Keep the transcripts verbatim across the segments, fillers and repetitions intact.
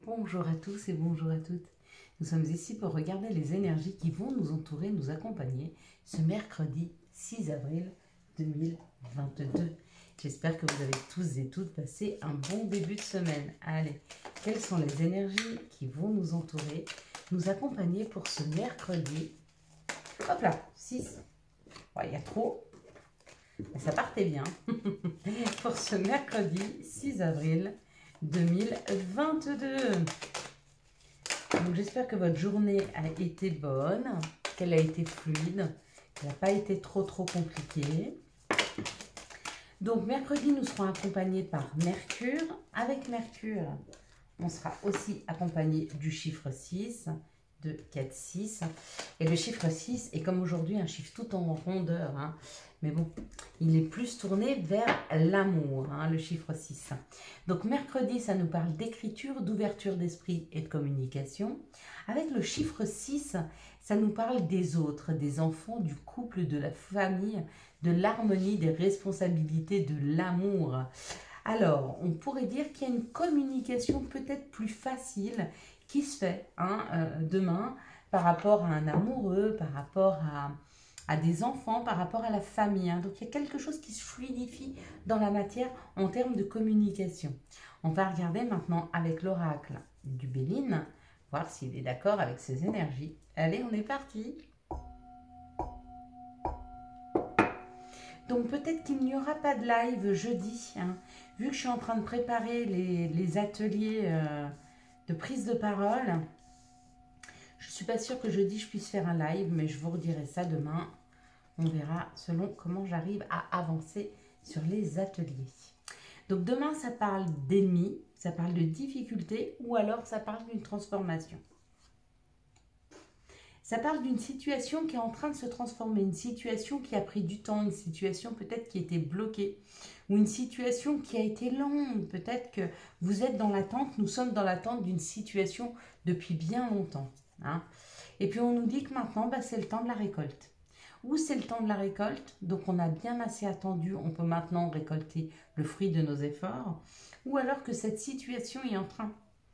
Bonjour à tous et bonjour à toutes. Nous sommes ici pour regarder les énergies qui vont nous entourer, nous accompagner ce mercredi six avril deux mille vingt-deux. J'espère que vous avez tous et toutes passé un bon début de semaine. Allez, quelles sont les énergies qui vont nous entourer, nous accompagner pour ce mercredi? Hop là, six. Il y a trop. Mais ça partait bien. Pour ce mercredi six avril deux mille vingt-deux. Donc j'espère que votre journée a été bonne, qu'elle a été fluide, qu'elle n'a pas été trop trop compliquée. Donc mercredi, nous serons accompagnés par Mercure. Avec Mercure, on sera aussi accompagné du chiffre six, de quatre, six. Et le chiffre six est comme aujourd'hui un chiffre tout en rondeur, hein. Mais bon, il est plus tourné vers l'amour, hein, le chiffre six. Donc mercredi, ça nous parle d'écriture, d'ouverture d'esprit et de communication. Avec le chiffre six, ça nous parle des autres, des enfants, du couple, de la famille, de l'harmonie, des responsabilités, de l'amour. Alors, on pourrait dire qu'il y a une communication peut-être plus facile qui se fait hein, euh, demain par rapport à un amoureux, par rapport à... à des enfants, par rapport à la famille. Hein. Donc, il y a quelque chose qui se fluidifie dans la matière en termes de communication. On va regarder maintenant avec l'oracle du Béline, voir s'il est d'accord avec ses énergies. Allez, on est parti. Donc, peut-être qu'il n'y aura pas de live jeudi. Hein. Vu que je suis en train de préparer les, les ateliers euh, de prise de parole, je ne suis pas sûre que jeudi je puisse faire un live, mais je vous redirai ça demain. On verra selon comment j'arrive à avancer sur les ateliers. Donc demain, ça parle d'ennemis, ça parle de difficultés ou alors ça parle d'une transformation. Ça parle d'une situation qui est en train de se transformer, une situation qui a pris du temps, une situation peut-être qui était bloquée ou une situation qui a été longue. Peut-être que vous êtes dans l'attente, nous sommes dans l'attente d'une situation depuis bien longtemps. Hein. Et puis on nous dit que maintenant, bah, c'est le temps de la récolte. Ou c'est le temps de la récolte, donc on a bien assez attendu, on peut maintenant récolter le fruit de nos efforts. Ou alors que cette situation est en train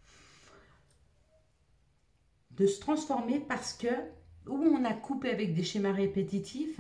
de se transformer parce que, ou on a coupé avec des schémas répétitifs,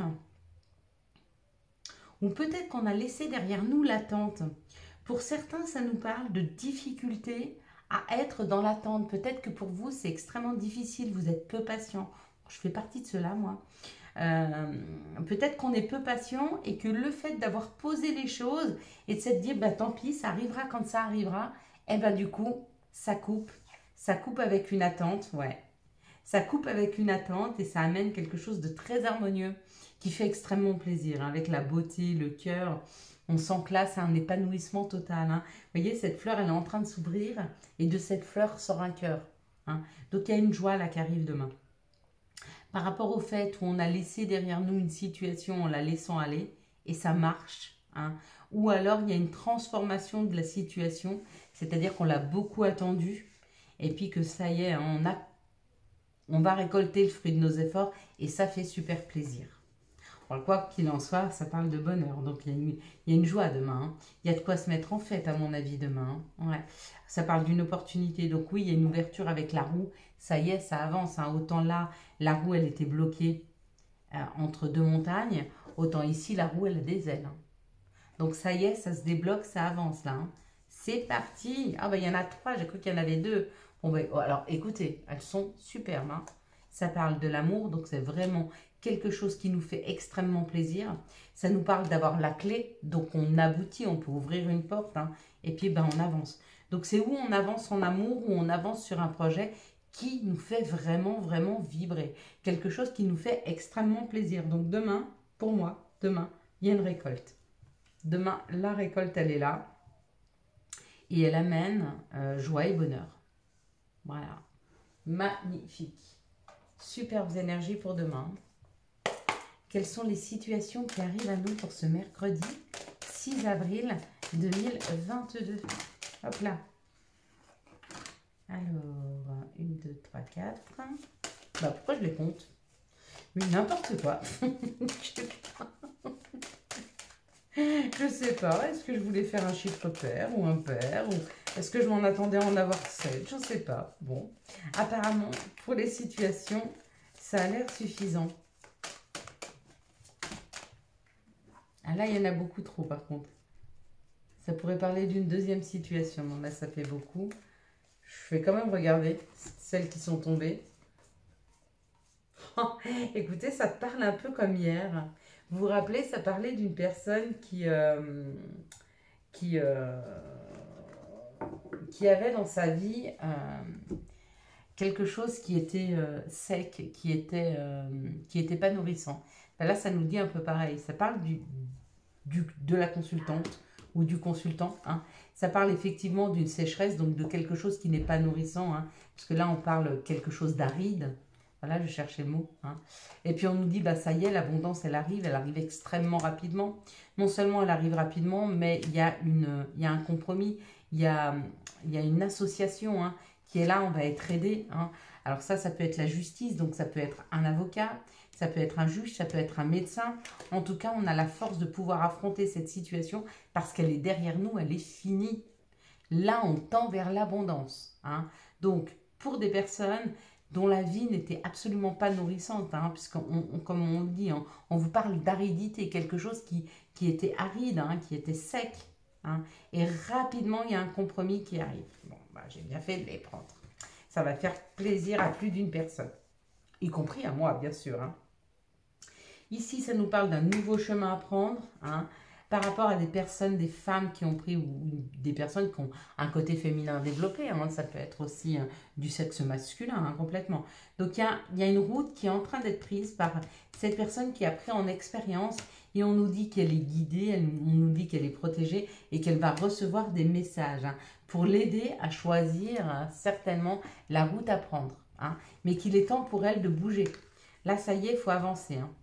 ou peut-être qu'on a laissé derrière nous l'attente. Pour certains, ça nous parle de difficultés à être dans l'attente. Peut-être que pour vous, c'est extrêmement difficile, vous êtes peu patient. Je fais partie de cela, moi. Euh, peut-être qu'on est peu patient et que le fait d'avoir posé les choses et de se dire, bah, tant pis, ça arrivera quand ça arrivera, et ben du coup, ça coupe. Ça coupe avec une attente, ouais. Ça coupe avec une attente et ça amène quelque chose de très harmonieux qui fait extrêmement plaisir. Hein, avec la beauté, le cœur, on sent que là, c'est un épanouissement total. Hein. Vous voyez, cette fleur, elle est en train de s'ouvrir et de cette fleur sort un cœur. Hein. Donc, il y a une joie là qui arrive demain. Par rapport au fait où on a laissé derrière nous une situation en la laissant aller et ça marche. Hein. Ou alors, il y a une transformation de la situation, c'est-à-dire qu'on l'a beaucoup attendu et puis que ça y est, on, a, on va récolter le fruit de nos efforts et ça fait super plaisir. Alors, quoi qu'il en soit, ça parle de bonheur. Donc, il y a une, il y a une joie demain. Hein. Il y a de quoi se mettre en fête, à mon avis, demain. Hein. Ouais. Ça parle d'une opportunité. Donc, oui, il y a une ouverture avec la roue. Ça y est, ça avance. Hein. Autant là, la roue, elle était bloquée euh, entre deux montagnes. Autant ici, la roue, elle a des ailes. Hein. Donc, ça y est, ça se débloque, ça avance là. Hein. C'est parti. Ah, ben, il y en a trois. J'ai cru qu'il y en avait deux. Bon, ben, oh, alors, écoutez, elles sont superbes. Hein. Ça parle de l'amour. Donc, c'est vraiment quelque chose qui nous fait extrêmement plaisir. Ça nous parle d'avoir la clé. Donc, on aboutit. On peut ouvrir une porte. Hein, et puis, ben, on avance. Donc, c'est où on avance en amour, où on avance sur un projet qui nous fait vraiment, vraiment vibrer. Quelque chose qui nous fait extrêmement plaisir. Donc, demain, pour moi, demain, il y a une récolte. Demain, la récolte, elle est là. Et elle amène euh, joie et bonheur. Voilà. Magnifique. Superbes énergies pour demain. Quelles sont les situations qui arrivent à nous pour ce mercredi six avril deux mille vingt-deux? Hop là. Alors, un, deux, trois, quatre. Bah, pourquoi je les compte? Mais n'importe quoi. Je sais pas. Est-ce que je voulais faire un chiffre pair ou impair ou Est-ce que je m'en attendais à en avoir sept? Je ne sais pas. Bon, apparemment, pour les situations, ça a l'air suffisant. Ah là, il y en a beaucoup trop, par contre. Ça pourrait parler d'une deuxième situation. Non, là, ça fait beaucoup. Je vais quand même regarder celles qui sont tombées. Écoutez, ça parle un peu comme hier. Vous vous rappelez, ça parlait d'une personne qui, euh, qui, euh, qui avait dans sa vie euh, quelque chose qui était euh, sec, qui était, euh, qui était pas nourrissant. Ben là, ça nous dit un peu pareil. Ça parle du, du, de la consultante ou du consultant. Hein. Ça parle effectivement d'une sécheresse, donc de quelque chose qui n'est pas nourrissant. Hein, parce que là, on parle quelque chose d'aride. Voilà, je cherchais le mot. Hein. Et puis on nous dit, bah ça y est, l'abondance, elle arrive, elle arrive extrêmement rapidement. Non seulement elle arrive rapidement, mais il y a, une, il y a un compromis, il y a, il y a une association hein, qui est là, on va être aidé. Hein. Alors ça, ça peut être la justice, donc ça peut être un avocat, ça peut être un juge, ça peut être un médecin. En tout cas, on a la force de pouvoir affronter cette situation parce qu'elle est derrière nous, elle est finie. Là, on tend vers l'abondance. Hein. Donc, pour des personnes dont la vie n'était absolument pas nourrissante, hein, puisqu'on, on, comme on le dit, on, on vous parle d'aridité, quelque chose qui, qui était aride, hein, qui était sec. Hein, et rapidement, il y a un compromis qui arrive. Bon, bah, j'ai bien fait de les prendre. Ça va faire plaisir à plus d'une personne, y compris à moi, bien sûr. Hein. Ici, ça nous parle d'un nouveau chemin à prendre, hein, par rapport à des personnes, des femmes qui ont pris, ou des personnes qui ont un côté féminin développé. Hein, ça peut être aussi hein, du sexe masculin, hein, complètement. Donc, il y a, y a une route qui est en train d'être prise par cette personne qui a pris en expérience et on nous dit qu'elle est guidée, elle, on nous dit qu'elle est protégée et qu'elle va recevoir des messages hein, pour l'aider à choisir hein, certainement la route à prendre. Hein, mais qu'il est temps pour elle de bouger. Là, ça y est, il faut avancer. Hein.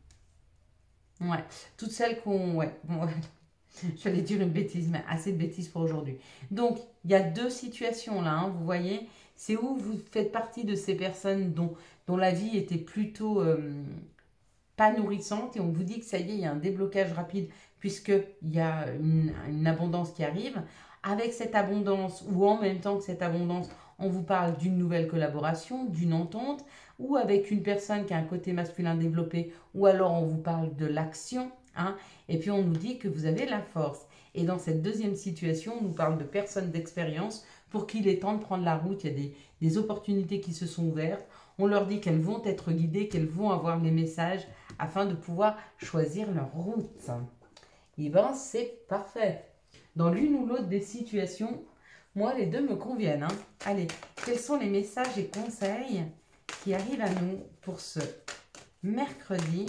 Ouais, toutes celles qu'on... Ouais, bon, j'allais dire une bêtise, mais assez de bêtises pour aujourd'hui. Donc, il y a deux situations là, hein, vous voyez. C'est où vous faites partie de ces personnes dont, dont la vie était plutôt euh, pas nourrissante. Et on vous dit que ça y est, il y a un déblocage rapide puisqu'il y a une, une abondance qui arrive. Avec cette abondance, ou en même temps que cette abondance, on vous parle d'une nouvelle collaboration, d'une entente, ou avec une personne qui a un côté masculin développé, ou alors on vous parle de l'action. Hein, et puis on nous dit que vous avez la force. Et dans cette deuxième situation, on nous parle de personnes d'expérience pour qu'il est temps de prendre la route. Il y a des, des opportunités qui se sont ouvertes. On leur dit qu'elles vont être guidées, qu'elles vont avoir les messages afin de pouvoir choisir leur route. Et bien, c'est parfait. Dans l'une ou l'autre des situations, moi, les deux me conviennent. Hein. Allez, quels sont les messages et conseils qui arrivent à nous pour ce mercredi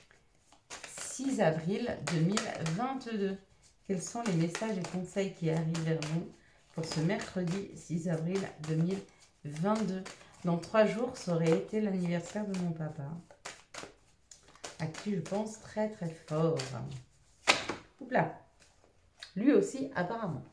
six avril deux mille vingt-deux. Quels sont les messages et conseils qui arrivent vers nous pour ce mercredi six avril deux mille vingt-deux? Dans trois jours, ça aurait été l'anniversaire de mon papa, à qui je pense très très fort. Oups là, lui aussi apparemment.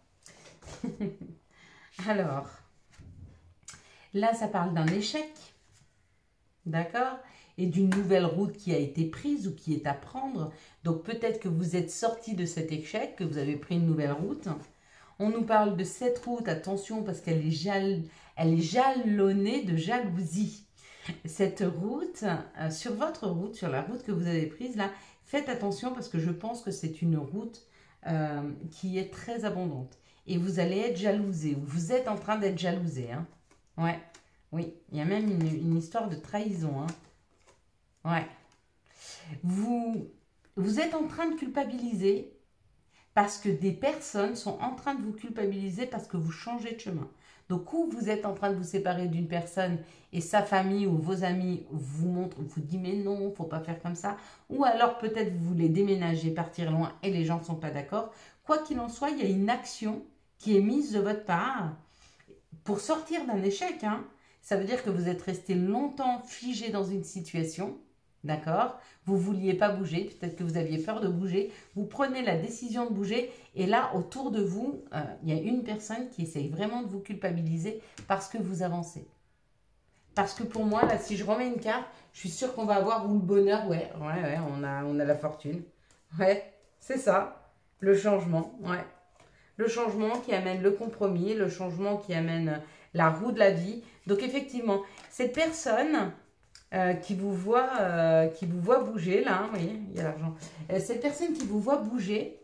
Alors, là ça parle d'un échec, d'accord? Et d'une nouvelle route qui a été prise ou qui est à prendre. Donc peut-être que vous êtes sorti de cet échec, que vous avez pris une nouvelle route. On nous parle de cette route, attention, parce qu'elle est, jal... elle est jalonnée de jalousie. Cette route, euh, sur votre route, sur la route que vous avez prise là, faites attention parce que je pense que c'est une route euh, qui est très abondante. Et vous allez être jalousé, ou vous êtes en train d'être jalousé. Hein. Ouais, oui, il y a même une, une histoire de trahison. Hein. Ouais. Vous, vous êtes en train de culpabiliser parce que des personnes sont en train de vous culpabiliser parce que vous changez de chemin. Donc, ou vous êtes en train de vous séparer d'une personne et sa famille ou vos amis vous montrent, vous dit mais non, il ne faut pas faire comme ça. Ou alors peut-être vous voulez déménager, partir loin et les gens ne sont pas d'accord. Quoi qu'il en soit, il y a une action qui est mise de votre part pour sortir d'un échec. Hein. Ça veut dire que vous êtes resté longtemps figé dans une situation. D'accord? Vous ne vouliez pas bouger, peut-être que vous aviez peur de bouger. Vous prenez la décision de bouger et là, autour de vous, euh, il y a une personne qui essaye vraiment de vous culpabiliser parce que vous avancez. Parce que pour moi, là, si je remets une carte, je suis sûre qu'on va avoir ou le bonheur, ouais, ouais, ouais, on a, on a la fortune. Ouais, c'est ça, le changement, ouais. le changement qui amène le compromis, le changement qui amène la roue de la vie. Donc effectivement, cette personne euh, qui, vous voit, euh, qui vous voit bouger, là, vous voyez, il y a l'argent. Euh, cette personne qui vous voit bouger,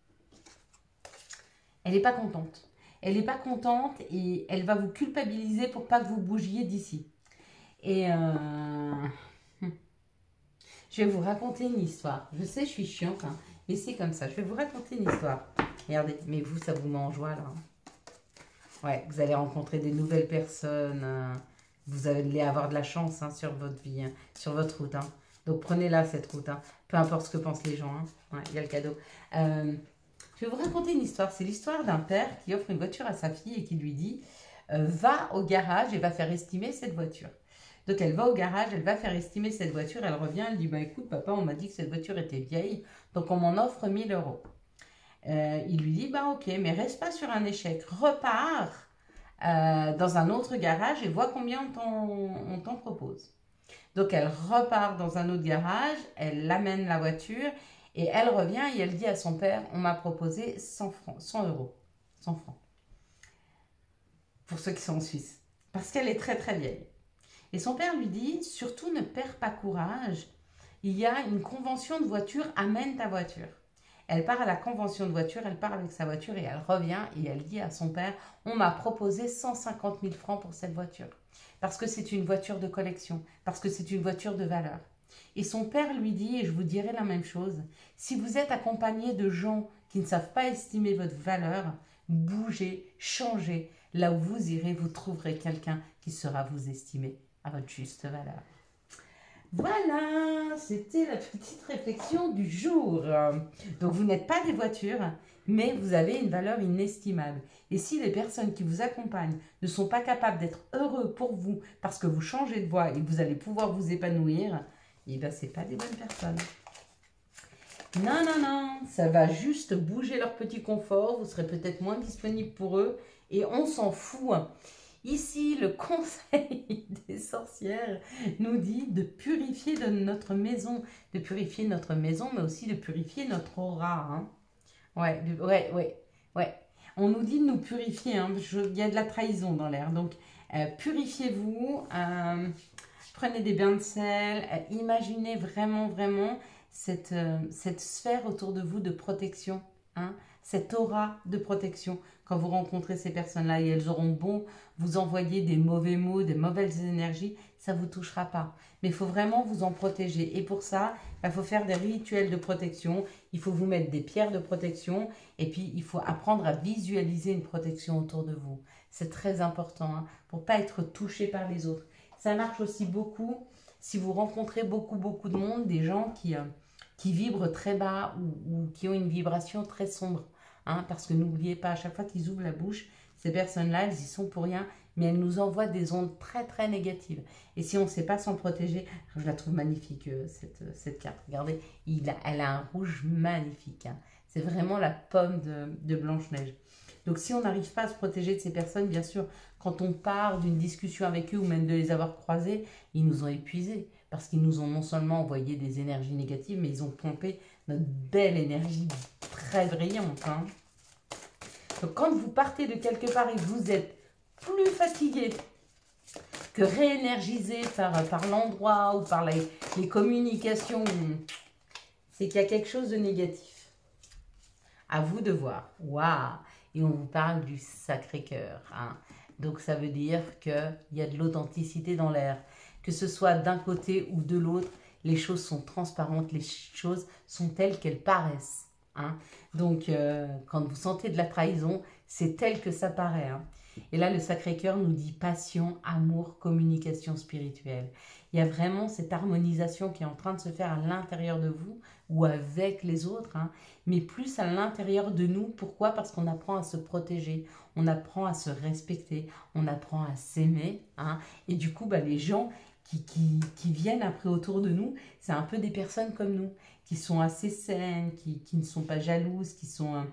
elle n'est pas contente. Elle n'est pas contente et elle va vous culpabiliser pour pas que vous bougiez d'ici. Et euh, je vais vous raconter une histoire. Je sais, je suis chiante, hein, mais c'est comme ça. Je vais vous raconter une histoire. Regardez, mais vous, ça vous met en joie, là. Ouais, vous allez rencontrer des nouvelles personnes. euh, Vous allez avoir de la chance hein, sur votre vie, hein, sur votre route. Hein. Donc prenez-la, cette route. Hein. Peu importe ce que pensent les gens. Hein. Ouais, il y a le cadeau. Euh, je vais vous raconter une histoire. C'est l'histoire d'un père qui offre une voiture à sa fille et qui lui dit euh, va au garage et va faire estimer cette voiture. Donc elle va au garage, elle va faire estimer cette voiture. Elle revient, elle dit bah écoute papa, on m'a dit que cette voiture était vieille. Donc on m'en offre mille euros. Euh, il lui dit, bah ok, mais reste pas sur un échec, repars euh, dans un autre garage et vois combien on t'en propose. Donc elle repart dans un autre garage, elle amène la voiture et elle revient et elle dit à son père, on m'a proposé cent francs, cent euros, cent francs, pour ceux qui sont en Suisse, parce qu'elle est très très vieille. Et son père lui dit, surtout ne perds pas courage, il y a une convention de voiture, amène ta voiture. Elle part à la convention de voiture, elle part avec sa voiture et elle revient et elle dit à son père, on m'a proposé cent cinquante mille francs pour cette voiture. Parce que c'est une voiture de collection, parce que c'est une voiture de valeur. Et son père lui dit, et je vous dirai la même chose, si vous êtes accompagné de gens qui ne savent pas estimer votre valeur, bougez, changez. Là où vous irez, vous trouverez quelqu'un qui saura vous estimer à votre juste valeur. Voilà, c'était la petite réflexion du jour. Donc, vous n'êtes pas des voitures, mais vous avez une valeur inestimable. Et si les personnes qui vous accompagnent ne sont pas capables d'être heureux pour vous parce que vous changez de voie et que vous allez pouvoir vous épanouir, eh bien, ce n'est pas des bonnes personnes. Non, non, non, ça va juste bouger leur petit confort. Vous serez peut-être moins disponible pour eux et on s'en fout. Ici, le conseil des sorcières nous dit de purifier de notre maison, de purifier notre maison, mais aussi de purifier notre aura. Hein. Ouais, ouais, ouais, ouais. On nous dit de nous purifier. Hein. Je, il y a de la trahison dans l'air. Donc, euh, purifiez-vous. Euh, prenez des bains de sel. Euh, imaginez vraiment, vraiment cette, euh, cette sphère autour de vous de protection. Hein, cette aura de protection. Quand vous rencontrez ces personnes-là et elles auront beau vous envoyer des mauvais mots, des mauvaises énergies, ça ne vous touchera pas. Mais il faut vraiment vous en protéger. Et pour ça, il faut faire des rituels de protection. Il faut vous mettre des pierres de protection. Et puis, il faut apprendre à visualiser une protection autour de vous. C'est très important hein, pour ne pas être touché par les autres. Ça marche aussi beaucoup si vous rencontrez beaucoup, beaucoup de monde, des gens qui, euh, qui vibrent très bas ou, ou qui ont une vibration très sombre. Hein, parce que n'oubliez pas, à chaque fois qu'ils ouvrent la bouche, ces personnes-là, elles y sont pour rien, mais elles nous envoient des ondes très très négatives. Et si on ne sait pas s'en protéger, je la trouve magnifique cette, cette carte. Regardez, il a, elle a un rouge magnifique. Hein. C'est vraiment la pomme de, de Blanche-Neige. Donc si on n'arrive pas à se protéger de ces personnes, bien sûr, quand on part d'une discussion avec eux ou même de les avoir croisés, ils nous ont épuisés. Parce qu'ils nous ont non seulement envoyé des énergies négatives, mais ils ont pompé notre belle énergie très brillante. Hein. Donc quand vous partez de quelque part et que vous êtes plus fatigué que réénergisé par, par l'endroit ou par les, les communications, c'est qu'il y a quelque chose de négatif. À vous de voir. Waouh! Et on vous parle du Sacré-Cœur. Hein. Donc ça veut dire qu'il y a de l'authenticité dans l'air. Que ce soit d'un côté ou de l'autre, les choses sont transparentes, les choses sont telles qu'elles paraissent. Hein. Donc, euh, quand vous sentez de la trahison, c'est tel que ça paraît. Hein. Et là, le Sacré-Cœur nous dit passion, amour, communication spirituelle. Il y a vraiment cette harmonisation qui est en train de se faire à l'intérieur de vous ou avec les autres, hein, mais plus à l'intérieur de nous. Pourquoi? Parce qu'on apprend à se protéger, on apprend à se respecter, on apprend à s'aimer. Hein, et du coup, bah, les gens qui, qui, qui viennent après autour de nous, c'est un peu des personnes comme nous, qui sont assez saines, qui, qui ne sont pas jalouses, qui sont... Euh,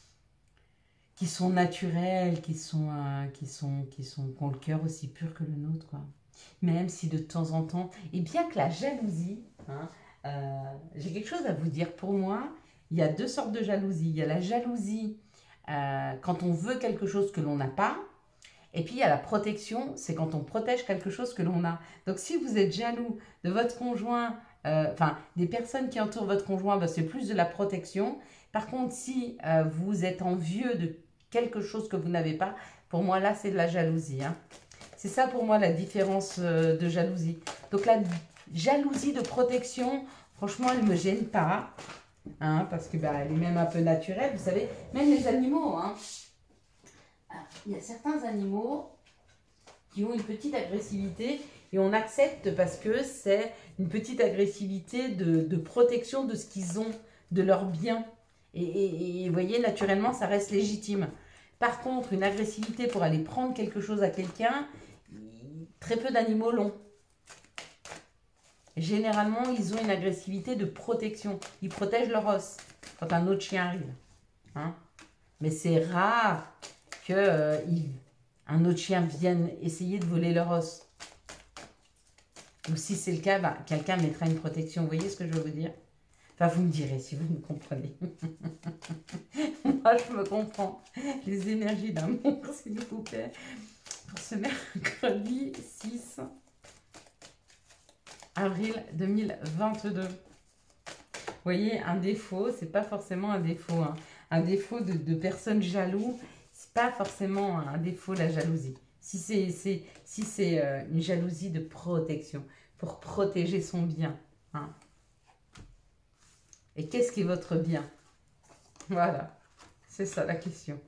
qui sont naturelles, qui sont, euh, qui sont, qui sont, qui ont le cœur aussi pur que le nôtre, quoi. Même si de temps en temps, et bien que la jalousie, hein, euh, j'ai quelque chose à vous dire. Pour moi, il y a deux sortes de jalousie. Il y a la jalousie euh, quand on veut quelque chose que l'on n'a pas. Et puis, il y a la protection, c'est quand on protège quelque chose que l'on a. Donc, si vous êtes jaloux de votre conjoint, euh, enfin, des personnes qui entourent votre conjoint, ben, c'est plus de la protection. Par contre, si euh, vous êtes envieux de quelque chose que vous n'avez pas, pour moi, là, c'est de la jalousie. Hein. C'est ça, pour moi, la différence euh, de jalousie. Donc, la jalousie de protection, franchement, elle ne me gêne pas. Hein, parce que bah, elle est même un peu naturelle. Vous savez, même les animaux, hein. Il y a certains animaux qui ont une petite agressivité et on accepte parce que c'est une petite agressivité de, de protection de ce qu'ils ont, de leurs biens. Et, et, et vous voyez, naturellement, ça reste légitime. Par contre, une agressivité pour aller prendre quelque chose à quelqu'un, très peu d'animaux l'ont. Généralement, ils ont une agressivité de protection. Ils protègent leur os quand un autre chien arrive. Hein? Mais c'est rare que euh, il, un autre chien vienne essayer de voler leur os. Ou si c'est le cas, bah, quelqu'un mettra une protection. Vous voyez ce que je veux vous dire? Enfin, vous me direz si vous me comprenez. Moi, je me comprends. Les énergies d'amour, s'il vous plaît. Pour ce mercredi six avril deux mille vingt-deux. Vous voyez, un défaut, c'est pas forcément un défaut. Hein. Un défaut de, de personnes jaloux, c'est pas forcément un défaut, la jalousie. Si c'est si c'est euh, une jalousie de protection, pour protéger son bien. Hein. Et qu'est-ce qui est votre bien? Voilà, c'est ça la question.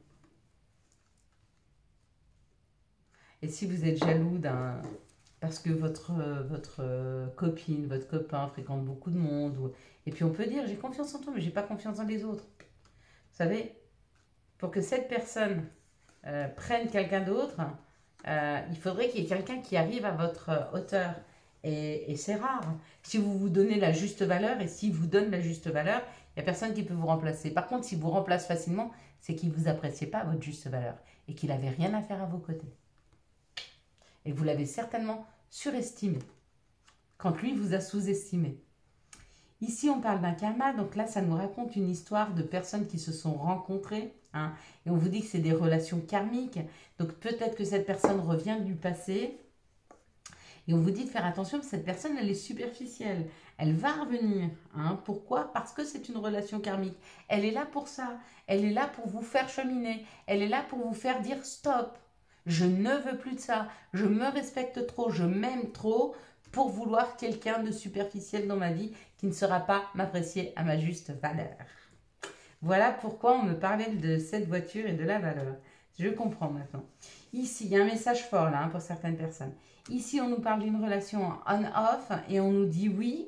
Et si vous êtes jaloux d'un... parce que votre, votre copine, votre copain fréquente beaucoup de monde. Ou... Et puis on peut dire, j'ai confiance en toi, mais j'ai pas confiance dans les autres. Vous savez, pour que cette personne euh, prenne quelqu'un d'autre, euh, il faudrait qu'il y ait quelqu'un qui arrive à votre hauteur. Et, et c'est rare. Si vous vous donnez la juste valeur, et s'il vous donne la juste valeur, il n'y a personne qui peut vous remplacer. Par contre, s'il vous remplace facilement, c'est qu'il ne vous appréciait pas à votre juste valeur. Et qu'il n'avait rien à faire à vos côtés. Et vous l'avez certainement surestimé. Quand lui vous a sous-estimé. Ici, on parle d'un karma. Donc là, ça nous raconte une histoire de personnes qui se sont rencontrées. Hein, et on vous dit que c'est des relations karmiques. Donc peut-être que cette personne revient du passé. Et on vous dit de faire attention, parce que cette personne, elle est superficielle. Elle va revenir. Hein. Pourquoi? Parce que c'est une relation karmique. Elle est là pour ça. Elle est là pour vous faire cheminer. Elle est là pour vous faire dire stop. Je ne veux plus de ça. Je me respecte trop. Je m'aime trop pour vouloir quelqu'un de superficiel dans ma vie qui ne sera pas m'apprécier à ma juste valeur. Voilà pourquoi on me parlait de cette voiture et de la valeur. Je comprends maintenant. Ici, il y a un message fort là hein, pour certaines personnes. Ici, on nous parle d'une relation on-off et on nous dit oui.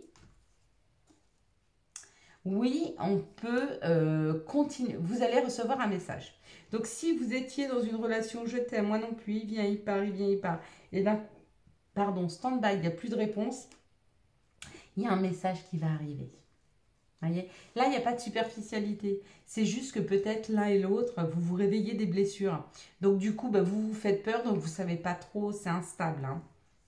Oui, on peut euh, continuer. Vous allez recevoir un message. Donc, si vous étiez dans une relation je t'aime, moi non plus, il vient, il part, il vient, il part. Et d'un, pardon, stand-by, il n'y a plus de réponse. Il y a un message qui va arriver. Voyez, là, il n'y a pas de superficialité. C'est juste que peut-être l'un et l'autre, vous vous réveillez des blessures. Donc, du coup, bah, vous vous faites peur, donc vous ne savez pas trop, c'est instable. Hein.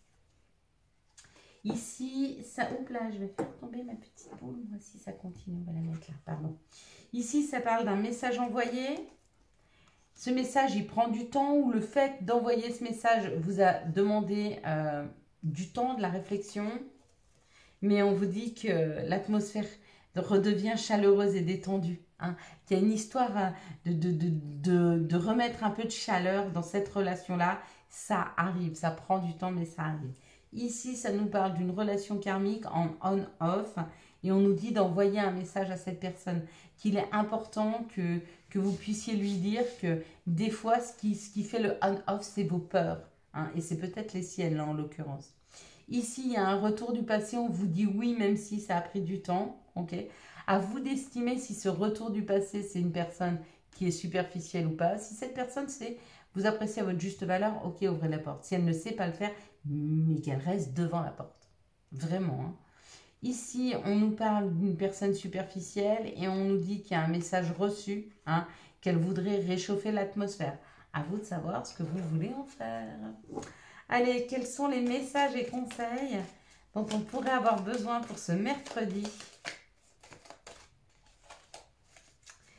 Ici, ça... Oups là, je vais faire tomber ma petite boule. Moi, si ça continue, on va la mettre là, pardon. Ici, ça parle d'un message envoyé. Ce message, il prend du temps ou le fait d'envoyer ce message vous a demandé euh, du temps, de la réflexion. Mais on vous dit que l'atmosphère redevient chaleureuse et détendue. Hein. Il y a une histoire de, de, de, de, de remettre un peu de chaleur dans cette relation-là. Ça arrive, ça prend du temps, mais ça arrive. Ici, ça nous parle d'une relation karmique en on-off. Et on nous dit d'envoyer un message à cette personne. Qu'il est important que, que vous puissiez lui dire que des fois, ce qui, ce qui fait le on-off, c'est vos peurs. Hein. Et c'est peut-être les siennes, là, en l'occurrence. Ici, il y a un retour du passé. On vous dit oui, même si ça a pris du temps. Okay. À vous d'estimer si ce retour du passé, c'est une personne qui est superficielle ou pas. Si cette personne sait vous appréciez à votre juste valeur, ok, ouvrez la porte. Si elle ne sait pas le faire, mais qu'elle reste devant la porte. Vraiment. Hein. Ici, on nous parle d'une personne superficielle et on nous dit qu'il y a un message reçu, hein, qu'elle voudrait réchauffer l'atmosphère. À vous de savoir ce que vous voulez en faire. Allez, quels sont les messages et conseils dont on pourrait avoir besoin pour ce mercredi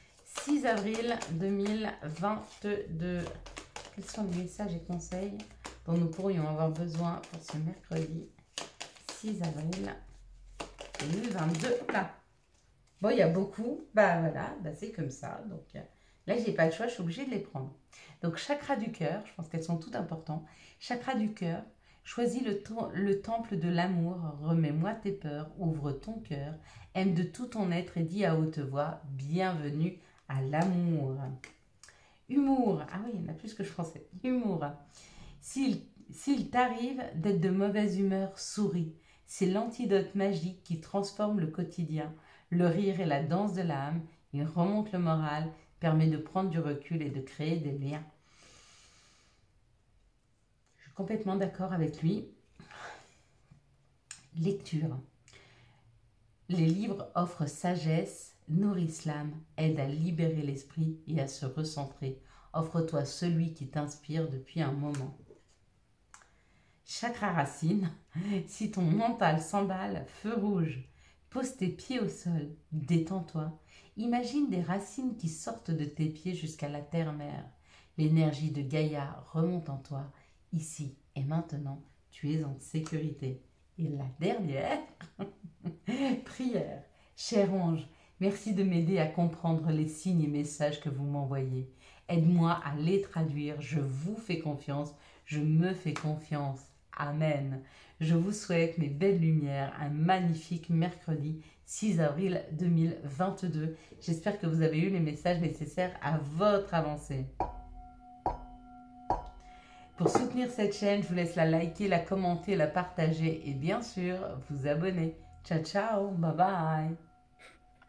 six avril deux mille vingt-deux. Quels sont les messages et conseils dont nous pourrions avoir besoin pour ce mercredi six avril deux mille vingt-deux? Là. Bon, il y a beaucoup. Bah voilà, bah, c'est comme ça. Donc là, j'ai pas le choix, je suis obligée de les prendre. Donc, chakra du cœur, je pense qu'elles sont toutes importantes. Chakra du cœur, choisis le, le temple de l'amour, remets-moi tes peurs, ouvre ton cœur, aime de tout ton être et dis à haute voix, bienvenue à l'amour. Humour, ah oui, il y en a plus que je pensais. Humour, s'il s'il t'arrive d'être de mauvaise humeur, souris. C'est l'antidote magique qui transforme le quotidien. Le rire est la danse de l'âme, il remonte le moral, permet de prendre du recul et de créer des liens. Je suis complètement d'accord avec lui. Lecture. Les livres offrent sagesse, nourrissent l'âme, aident à libérer l'esprit et à se recentrer. Offre-toi celui qui t'inspire depuis un moment. Chakra racine. Si ton mental s'emballe, feu rouge. Pose tes pieds au sol, détends-toi. Imagine des racines qui sortent de tes pieds jusqu'à la terre-mère. L'énergie de Gaïa remonte en toi. Ici et maintenant, tu es en sécurité. Et la dernière, prière. Cher ange, merci de m'aider à comprendre les signes et messages que vous m'envoyez. Aide-moi à les traduire. Je vous fais confiance. Je me fais confiance. Amen. Je vous souhaite, mes belles lumières, un magnifique mercredi six avril deux mille vingt-deux. J'espère que vous avez eu les messages nécessaires à votre avancée. Pour soutenir cette chaîne, je vous laisse la liker, la commenter, la partager et bien sûr, vous abonner. Ciao, ciao, bye bye.